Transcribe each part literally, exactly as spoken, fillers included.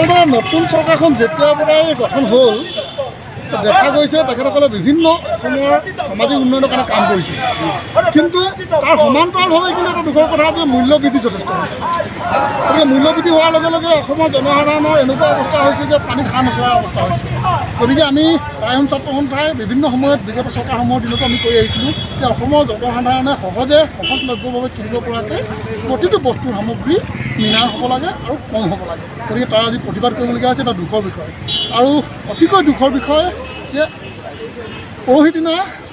আচলতে নতুন চৰকাৰখন যেতিয়াৰ পৰাই গঠন হ'ল দেখা গৈছে তেখেতসকলে বিভিন্ন অসমৰ সামাজিক উন্নয়নৰ কাৰণে কাম কৰিছে, কিন্তু তাৰ সমান্তৰালভাৱে কিন্তু এটা দুখৰ কথা যে মূল্যবৃদ্ধি যথেষ্ট হৈছে। গতিকে মূল্যবৃদ্ধি হোৱাৰ লগে লগে অসমৰ জনসাধাৰণৰ এনেকুৱা অৱস্থা হৈছে যে পানীত হাঁহ নচৰা অৱস্থা হৈছে। গতিকে আমি টাইম ছাত্ৰ সন্থাই বিভিন্ন সময়ত বিগত চৰকাৰসমূহৰ দিনতো আমি কৈ আহিছিলোঁ যে অসমৰ জনসাধাৰণে সহজে সহজলভ্যভাৱে কিনিব পৰাকৈ প্ৰতিটো বস্তুৰ সামগ্ৰী মিনাৰ হ'ব লাগে আৰু কম হ'ব লাগে। গতিকে তাৰ আজি প্ৰতিবাদ কৰিবলগীয়া হৈছে, এটা দুখৰ বিষয়। আৰু অতিকৈ দুখৰ বিষয় যে পৰহি দিনা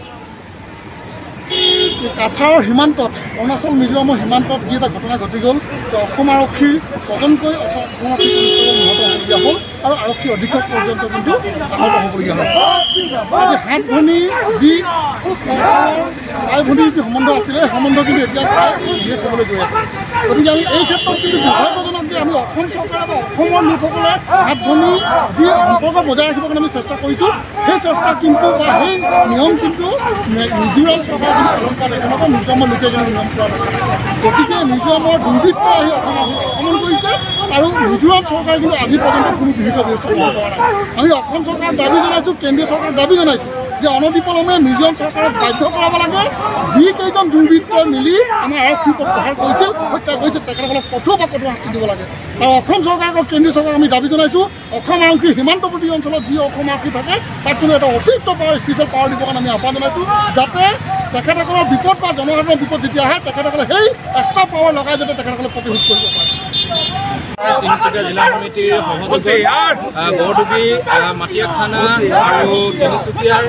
কাছাৰৰ সীমান্তত অৰুণাচল মিজোৰামৰ সীমান্তত যি এটা ঘটনা ঘটি গ'ল, অসম আৰক্ষীৰ ছজনকৈ অসম আৰক্ষী নিহত হ'বলগীয়া হ'ল আৰু আৰক্ষী অধীক্ষক পৰ্যন্ত কিন্তু আহত হ'বলগীয়া হৈছে। আজি সাত ভনী যি বাই ভনীৰ যি সম্বন্ধ আছিলে সেই সম্বন্ধ কিন্তু এতিয়া প্ৰায় শেষ হ'বলৈ গৈ আছে। গতিকে আমি এই ক্ষেত্ৰত কিন্তু দুৰ্ভাগ্যজনক যে আমি অসম চৰকাৰে বা অসমৰ লোকসকলে সাত ভনী যি সম্পৰ্ক বজাই ৰাখিবৰ কাৰণে আমি চেষ্টা কৰিছোঁ, সেই চেষ্টা কিন্তু বা সেই নিয়ম কিন্তু মিজোৰাম চৰকাৰে কিন্তু পালন কৰা দেখা নাপায়, মিজোৰামৰ লোকে কিন্তু নিয়ম কৰা নাপায়। গতিকে মিজোৰামৰ দুৰ্বৃত্ত আহি অসমত আক্ৰমণ কৰিছে আৰু মিজোৰাম চৰকাৰে কিন্তু আজি পৰ্যন্ত কোনো বিহিত ব্যৱস্থা গ্ৰহণ কৰা নাই। আমি অসম চৰকাৰক দাবী জনাইছোঁ, কেন্দ্ৰীয় চৰকাৰক দাবী জনাইছোঁ যে অনতিপলমে মিজোৰাম চৰকাৰক বাধ্য কৰাব লাগে, যিকেইজন দুৰ্বৃত্তই মিলি আমাৰ আৰক্ষীৰ ওপৰত প্ৰহাৰ কৰিছিল, হত্যা কৰিছিল, তেখেতসকলক কঠোৰ বা কঠোৰ শাস্তি দিব লাগে। আৰু অসম চৰকাৰক কেন্দ্ৰীয় চৰকাৰক আমি দাবী জনাইছোঁ, অসম আৰক্ষী সীমান্তৱৰ্তী অঞ্চলত যি অসম আৰক্ষী থাকে তাত কোনো এটা অতিৰিক্ত পাৱাৰ স্পেচিয়েল পাৱাৰ দিবৰ কাৰণে আমি আহ্বান জনাইছোঁ, যাতে তেখেতসকলৰ বিপদ বা জনসাধাৰণৰ বিপদ যেতিয়া আহে তেখেতসকলে সেই এক্সট্ৰা পাৱাৰ লগাই যাতে তেখেতসকলে প্ৰতিশোধ কৰিব পাৰে। তিনিচুকীয়া জিলা সমিতিৰ সহযোগত বৰডুবি মাটিয়া থানা আৰু তিনিচুকীয়াৰ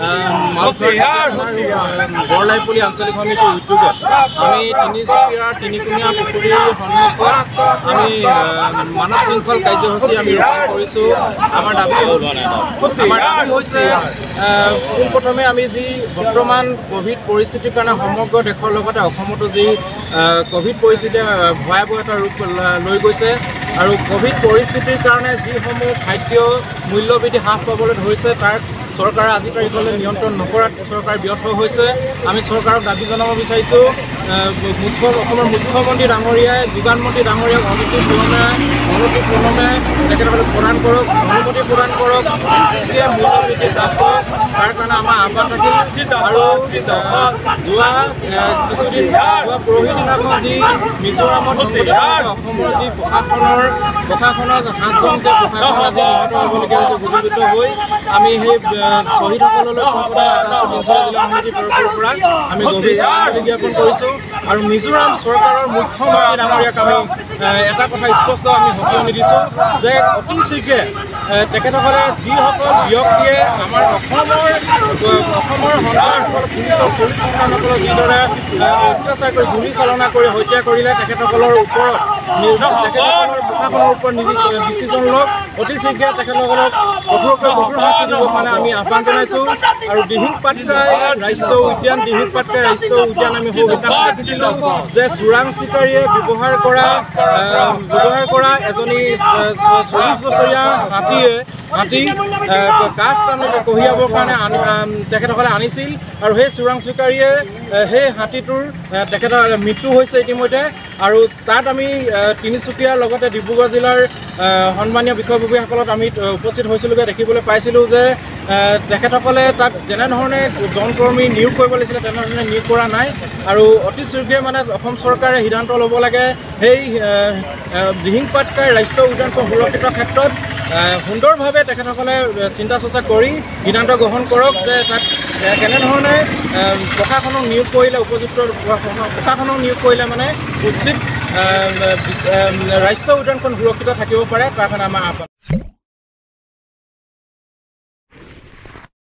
বৰলাইপলি আঞ্চলিক সমিতিৰ উদ্যোগত আমি তিনিচুকীয়াৰ তিনিকুণীয়া পুখুৰীৰ সন্মুখত আমি মানৱ শৃংখল কাৰ্যসূচী আমি ৰূপায়ণ কৰিছোঁ। আমাৰ দাবী আমাৰ দাবী হৈছে পোনপ্ৰথমে আমি যি বৰ্তমান ক'ভিড পৰিস্থিতিৰ কাৰণে সমগ্ৰ দেশৰ লগতে অসমতো যি ক'ভিড পৰিস্থিতিয়ে ভয়াৱহ এটা ৰূপ লৈ গৈছে আৰু ক'ভিড পৰিস্থিতিৰ কাৰণে যিসমূহ খাদ্য মূল্যবৃদ্ধি হ্ৰাস পাবলৈ ধৰিছে তাক চৰকাৰে আজি তাৰিখলৈ নিয়ন্ত্ৰণ নকৰাত চৰকাৰ ব্যৰ্থ হৈছে। আমি চৰকাৰক দাবী জনাব বিচাৰিছোঁ, মুখ্য অসমৰ মুখ্যমন্ত্ৰী ডাঙৰীয়াই যোগান মন্ত্ৰী ডাঙৰীয়াক অনুমতি ক্ৰমে অনুমতি ক্ৰমে তেখেতসকলে প্ৰদান কৰক, অনুমতি প্ৰদান কৰক, বেছিকৈ মূল্যবৃদ্ধি হ্ৰাস কৰক, তাৰ কাৰণে আমাৰ আহ্বান থাকিল। আৰু যোৱা কিছুদিন যোৱা পৰহি দিনাখন যি মিজোৰামত অসমৰ যি প্ৰশাসনৰ প্ৰশাসনৰ সাতজনকৈ প্ৰশাসন আজি নিহত হ'বলগীয়া হৈছে গুলীবিদ্ধ হৈ। আমি সেই শ্বহীদসকললৈ জিলা সমিতিৰ তৰফৰ পৰা আমি গভীৰ শ্ৰদ্ধাঞ্জলি জ্ঞাপন কৰিছোঁ। আৰু মিজোৰাম চৰকাৰৰ মুখ্যমন্ত্ৰী ডাঙৰীয়াক আমি এটা কথা স্পষ্ট আমি সকিয়নি দিছোঁ যে অতি শীঘ্ৰে তেখেতসকলে যিসকল ব্যক্তিয়ে আমাৰ অসমৰ অসমৰ সন্তানসকল পুলিচৰ পুলিচ সন্তানসকলক যিদৰে অত্যাচাৰ কৰি গুলী চালনা কৰি হত্যা কৰিলে তেখেতসকলৰ ওপৰত তেখেতসকলৰ প্ৰশাসনৰ ওপৰত ডিচিজন লওক, অতি শীঘ্ৰে তেখেতসকলক কঠোৰকৈ কঠোৰ শাস্তি দিবৰ কাৰণে আমি আহ্বান জনাইছোঁ। আৰু দিহিং পাটকাই ৰাষ্ট্ৰীয় উদ্যান দিহিং পাটকাই ৰাষ্ট্ৰীয় উদ্যান আমি সৌগিতাত দেখিছিলোঁ যে চোৰাং চিকাৰীয়ে ব্যৱহাৰ কৰা ব্যৱহাৰ কৰা এজনী চল্লিছ বছৰীয়া হাতীয়ে হাতী কাঠ কঢ়িয়াবৰ কাৰণে তেখেতসকলে আনিছিল আৰু সেই চোৰাং চিকাৰীয়ে সেই হাতীটোৰ তেখেতৰ মৃত্যু হৈছে ইতিমধ্যে। আৰু তাত আমি তিনিচুকীয়াৰ লগতে ডিব্ৰুগড় জিলাৰ সন্মানীয় বিষয়ববীয়াসকলত আমি উপস্থিত হৈছিলোঁগৈ, দেখিবলৈ পাইছিলোঁ যে তেখেতসকলে তাত যেনেধৰণে দমকৰ্মী নিয়োগ কৰিব লাগিছিলে তেনেধৰণে নিয়োগ কৰা নাই। আৰু অতি শীঘ্ৰে মানে অসম চৰকাৰে সিদ্ধান্ত ল'ব লাগে সেই দিহিং পাটকাই ৰাষ্ট্ৰীয় উদ্যানখন সুৰক্ষিতৰ ক্ষেত্ৰত সুন্দৰভাৱে তেখেতসকলে চিন্তা চৰ্চা কৰি সিদ্ধান্ত গ্ৰহণ কৰক যে তাত কেনেধৰণে প্ৰশাসনক নিয়োগ কৰিলে উপযুক্ত প্ৰশাসনক নিয়োগ কৰিলে মানে উচিত ৰাষ্ট্ৰীয় উদ্যানখন সুৰক্ষিত থাকিব পাৰে, তাৰ কাৰণে আমাৰ আহ্বান।